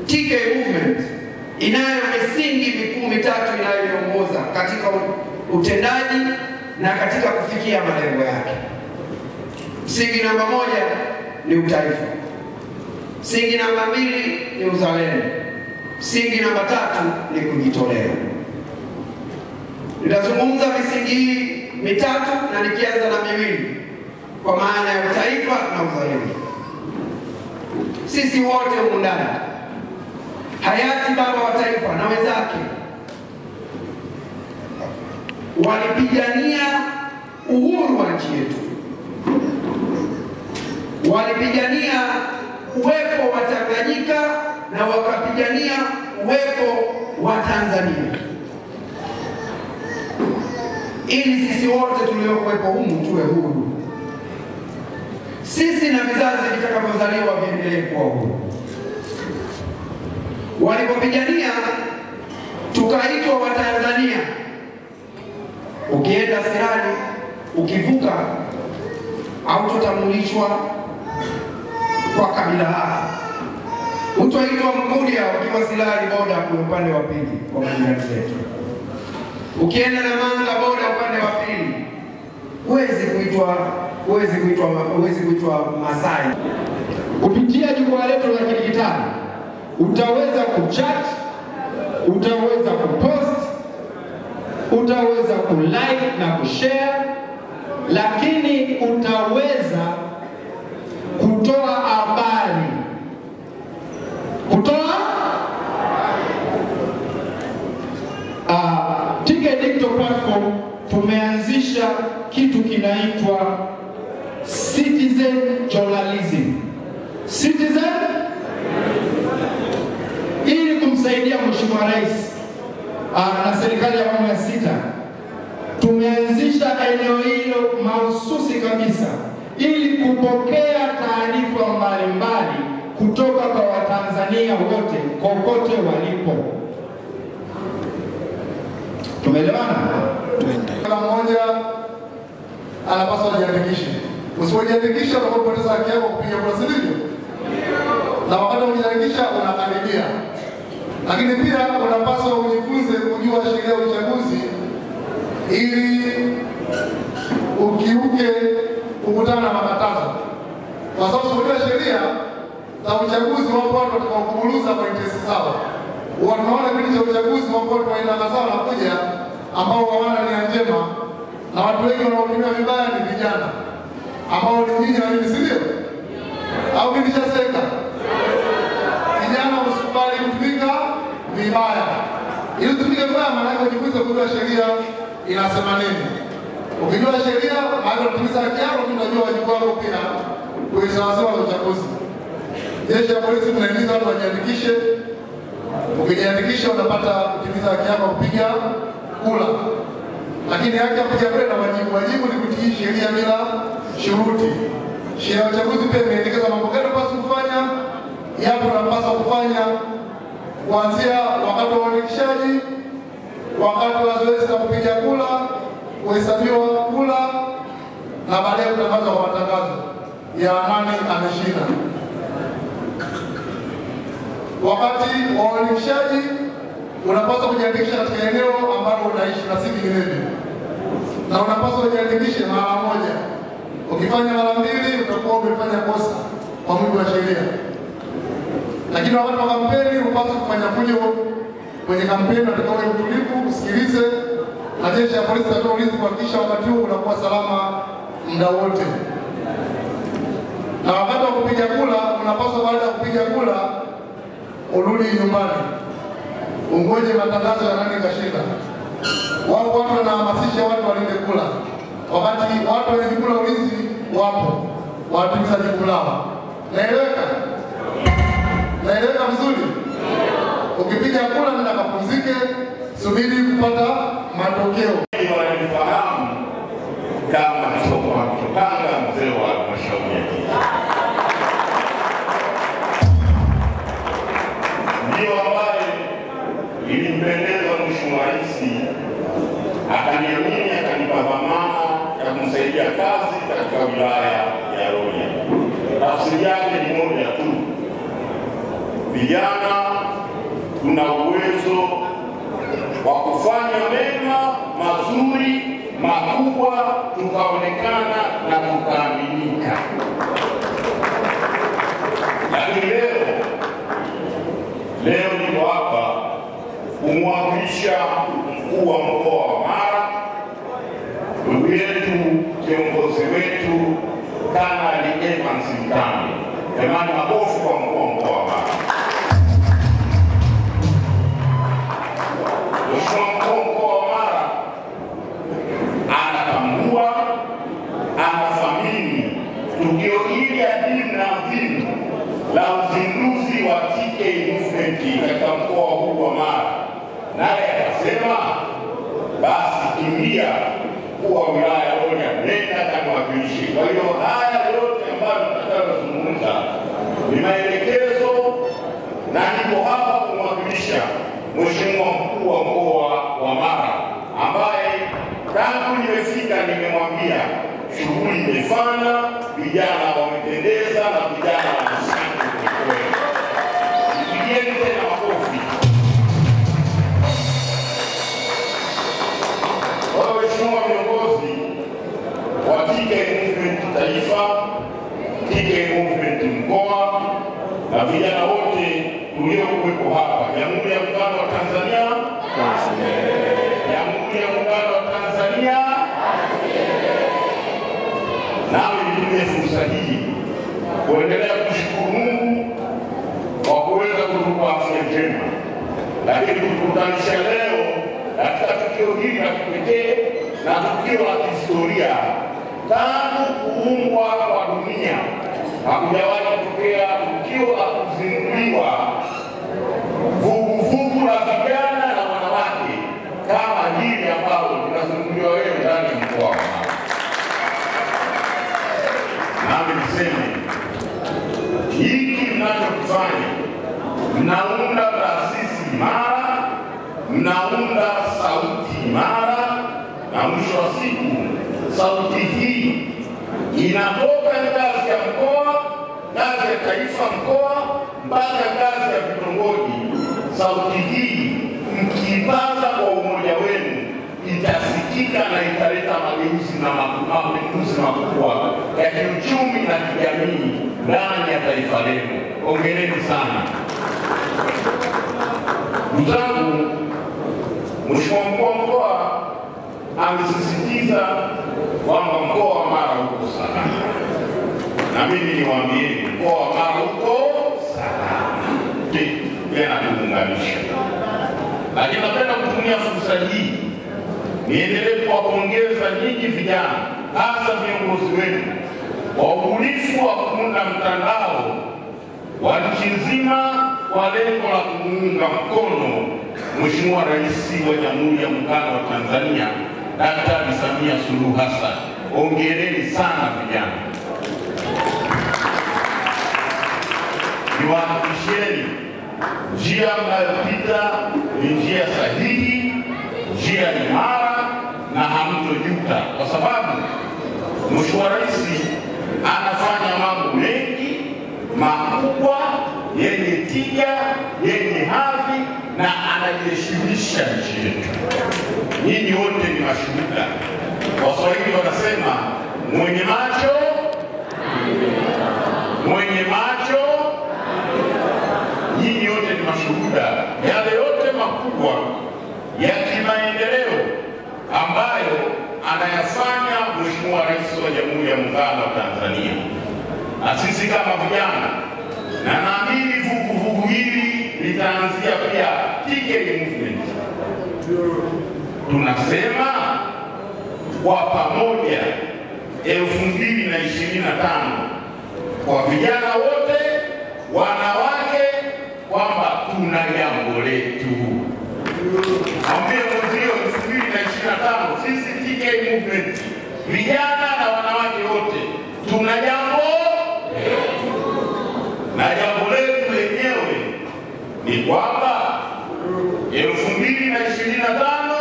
TK Movement inayo misingi mikuu mitatu inayoiongoza katika utendaji na katika kufikia malengo yake. Msingi namba 1 ni utaifa. Msingi namba 2 ni uzalendo. Msingi namba 3 ni kujitolea. Nitazungumza misingi hii mitatu na nikianza na miwili kwa maana ya utaifa na uzalendo. Sisi wote humu ndani, hayati baba wa taifa na wenzake walipigania uhuru wa nchi yetu. Walipigania uwepo wa Tanganyika na wakapigania uwepo wa Tanzania, ili sisi wote tuliokuwepo humu tuwe huru. Sisi na vizazi vitakavyozaliwa viendelee kuwa huru. Walipopigania tukaitwa wa Tanzania. Ukienda Sirari, ukivuka au tutambulishwa kwa kabila lako. Utaitwa Mkuria ukiwa Sirari boda kwa upande wa pili kwa majirani zetu. Ukienda na Manga boda upande wa pili, huwezi kuitwa Masai. Kupitia jukwaa letu la kidijitali utaweza kuchat, utaweza kupost, utaweza kulike na kushare, lakini utaweza kutoa habari. TK Digital Platform tumeanzisha kitu kinaitwa Citizen Journalism. Ili kumsaidia Mheshimiwa Rais na serikali ya awamu ya 6, tumeanzisha eneo hilo mahususi kabisa ili kupokea taarifa mbalimbali kutoka kwa Watanzania wote kokote walipo. Tumeelewana? Kila mmoja anapaswa kujiandikisha. Usipojiandikisha unapoteza haki yako kupiga kura, sivyo? Na wakati unajiandikisha unakaribia. Lakini pia unapaswa ujifunze kujua sheria ya uchaguzi ili ukiuke kukutana na makatazo. Kwa sababu kujua sheria za uchaguzi wapo watu watakaokuburuza kwa interest zao. Wanaona kipindi cha uchaguzi wapo watu wa aina kadhaa wanakuja ambao hawana nia njema, na watu wengi wanaotumia vibaya ni vijana ambao ni nyinyi na mimi, sivyo? Au mimi nishaseka? Vijana usikubali kutumika vibaya. Ili utumike vibaya maana yake ujifunze kujua sheria inasema nini. Ukijua sheria maana utimiza haki yako, tunajua wajibu wako pia kuisawasawa na uchaguzi. Jeshi la polisi tunahimiza watu wajiandikishe. Ukijiandikisha unapata kutimiza haki yako kupiga kura. Lakini haki ya kupiga kura na wajibu ni kutii sheria bila shuruti. Sheria ya uchaguzi pia imeelekeza mambo gani unapaswa kufanya, yapo unapaswa kufanya kuanzia wakati wa uandikishaji, wakati wa zoezi la kupiga kura, kuhesabiwa kura, na baadaye kutangazwa kwa matangazo ya nani ameshinda. Wakati wa uandikishaji unapaswa kujiandikisha katika eneo ambalo unaishi na si vinginevyo, na unapaswa kujiandikisha mara moja. Ukifanya mara 2 utakuwa umefanya kosa kwa mujibu wa sheria. Lakini wakati wa kampeni unapaswa kufanya fujo kwenye kampeni, unatakiwa uwe mtulivu, usikilize, na jeshi la polisi litatoa ulinzi kuhakikisha wakati huo unakuwa salama muda wote. Na wakati wa kupiga kura unapaswa baada ya kupiga kura urudi nyumbani, ungoje matangazo ya nani kashinda. Wao watu wanahamasisha watu walinde kura, wakati watu wenye kura ulinzi wapo watimiza jukumu lao. Naeleweka? Naeleweka vizuri? Ukipiga kura nenda kapumzike, subiri kupata matokeo. Wanafahamu kama Topanga mzee wa halmashauri ya jiji. Ndio ambaye ilimpendeza Mheshimiwa Rais akaniamini, akanipa dhamana ya kumsaidia kazi katika wilaya ya Rorya. Tafsiri yake ni moja tu, vijana tuna uwezo wa kufanya mema mazuri makubwa, tukaonekana na tukaaminika. Lakini leo niko hapa kumwakilisha mkuu wa mkoa wa Mara, ndugu yetu, kiongozi wetu Kanali Evans Mtambi. Jamani, makofi kwa mkuu wa mkoa wa Mara. Mheshimiwa mkuu wa mkoa wa Mara anatambua, anathamini tukio hili adimu na adhimu la uzinduzi wa TK Movement katika mkoa huu wa Mara, naye akasema basi kimbia kuwa wilaya moja, nenda kamwakilishe. Kwa hiyo haya yote ambayo tutakayozungumza ni maelekezo, na niko hapa kumwakilisha Mheshimiwa mkuu wa mkoa wa Mara ambaye tangu nimefika nimemwambia shughuli imefanya, vijana wamependeza na vijana wanasema kweli. Nipigieni tena makofi. Waheshimiwa viongozi wa TK Movement taifa, TK Movement mkoa na vijana wote tuliokuwepo hapa, Jamhuri ya Muungano wa Tanzania, Jamhuri ya Muungano wa Tanzania. Nawe nitumie fursa hii kuendelea kushukuru Mungu kwa kuweza kutupa afya njema, lakini kukutanisha leo katika tukio hili la kipekee na tukio la kihistoria. Tangu kuumbwa kwa dunia hakujawahi kutokea tukio la kuzinduliwa vuguvugu la vijana na wanawake kama hili ambalo tunazinduliwa leo ndani ya mkoa wa Mara. Nami niseme hiki mnachokifanya, mnaunda taasisi imara, mnaunda sauti imara, na mwisho wa siku sauti hii inatoka ngazi ya mkoa, ngazi ya taifa mkoa, mpaka ngazi ya vitongoji. Sauti hii mkiipaza kwa umoja wenu itasikika na italeta mageuzi na mapinduzi makubwa ya kiuchumi na kijamii ndani ya taifa lenu. Hongereni sana. Ndugu zangu, Mheshimiwa mkuu wa mkoa alisisitiza kwamba mkoa wa Mara uko salama, na mimi niwaambie mkoa wa Mara uko salama tena kuunganisha. Lakini napenda kutumia fursa hii niendelee kuwapongeza nyinyi vijana, hasa viongozi wenu kwa ubunifu wa kuunda mtandao wa nchi nzima kwa lengo la kumuunga mkono Mheshimiwa Rais wa Jamhuri ya Muungano wa Tanzania Daktari Samia Suluhu Hassan. Hongereni sana vijana. Niwahakikishieni njia mnayopita ni njia sahihi, njia imara na hamtojuta, kwa sababu Mheshimiwa Rais anafanya mambo mengi makubwa yenye tija, yenye hadhi na anajiheshimisha nchi yetu. Nyinyi wote ni mashuhuda. Waswahili wanasema mwenye macho nyinyi wote ni mashuhuda yale yote makubwa ya kimaendeleo ambayo anayafanya Mheshimiwa Rais wa Jamhuri ya Muungano wa Tanzania. Na sisi kama vijana, na naamini vuguvugu hili litaanzia pia TK Movement, tunasema kwa pamoja 2025 kwa vijana wote, wanawake, kwamba tuna jambo letu. Ambie mwenzio 2025 sisi TK Movement, vijana na wanawake wote, tuna jambo letu. Na jambo letu lenyewe ni kwamba 2025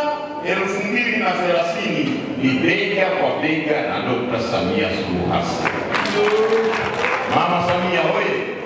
2030 ni bega kwa bega na Dr. Samia Suluhu Hassan. Mama Samia oye!